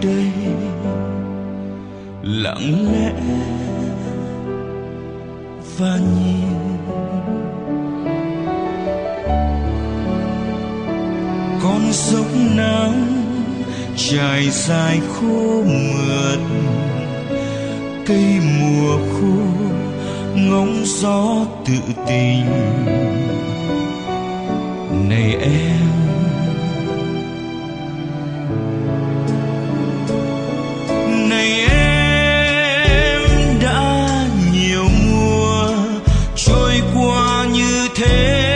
đây lặng lẽ và nhìn con dốc nắng trải dài khô mượt, cây mùa khô ngóng gió tự tình. Này em, này em, đã nhiều mùa trôi qua như thế,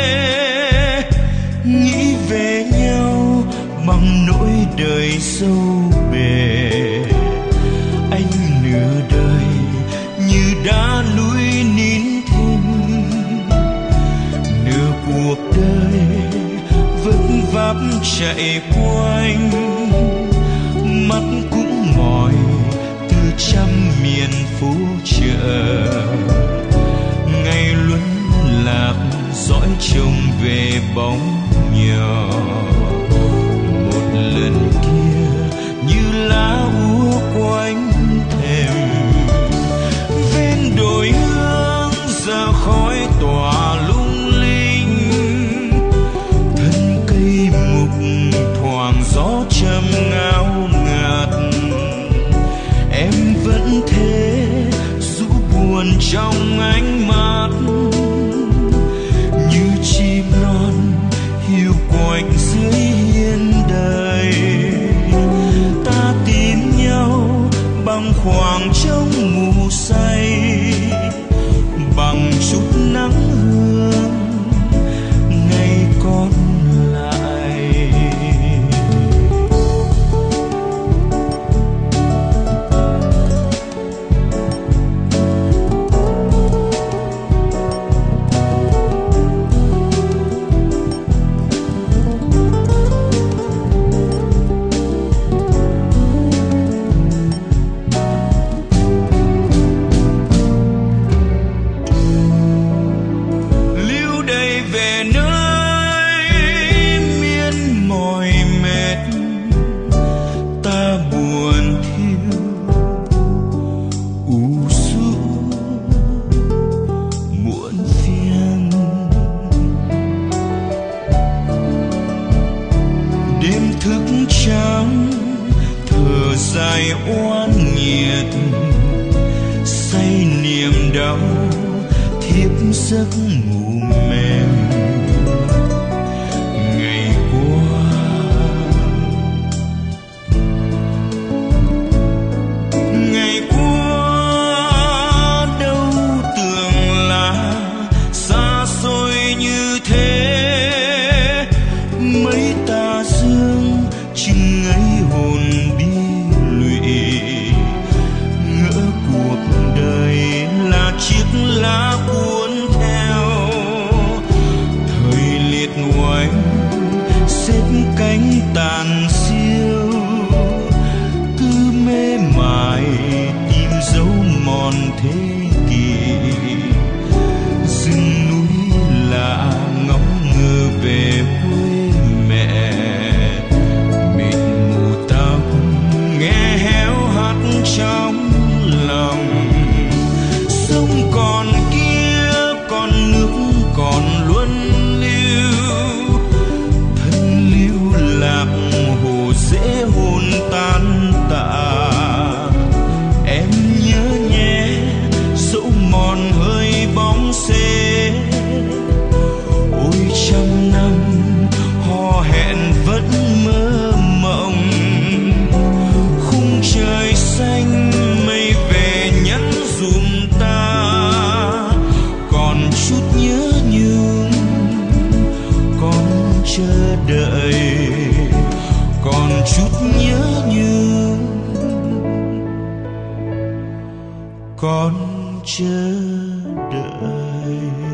nghĩ về nhau bằng nỗi đời sâu bề. Anh nửa đời như đã núi nín thinh, nửa cuộc đời vất váp chạy quanh, mắt cũng mỏi từ trăm miền phố chợ. Ngày luân lạc dõi trông về bóng nhỏ, một lần kia như lá úa quanh thềm. Ven đồi hương giờ khói tỏa lung linh, thân cây mục thoảng gió châm ngao ngạt. Em vẫn thế rũ buồn trong ánh mắt, như chim non hiu quạnh dưới hiên đời. Ta tìm nhau bằng khoảng trống mù say, bằng chút nắng hương ngày còn lại. Dài oan nghiệt say niềm đau thiếp giấc ngủ mềm. Ngày qua đâu tưởng là xa xôi như thế. Mấy tà dương chừng ấy hồn bi, ngỡ cuộc đời là chiếc lá cuốn theo. Thời liệt oanh xếp cánh tàn siêu, cứ mê mải tìm dấu mòn thế kỷ. Rừng núi lạ ngóng ngơ về quê mẹ, mịt mù tóc nghe héo hắt trong lòng. Sông còn kia còn nước còn luân lưu, thân lưu lạc hồ dễ hồn tan tạ. Em nhớ nhé dẫu mòn hơi bóng xế, ôi trăm năm hò hẹn vẫn mơ mộng. Khung trời xanh mây về nhắn dùm ta, còn chút nhớ nhung còn chờ đợi, còn chút nhớ nhung còn chờ đợi.